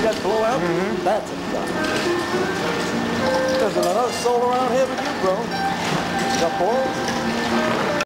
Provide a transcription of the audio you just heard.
got blowout? That's a duck. There's another soul around here with you, bro. Got balls?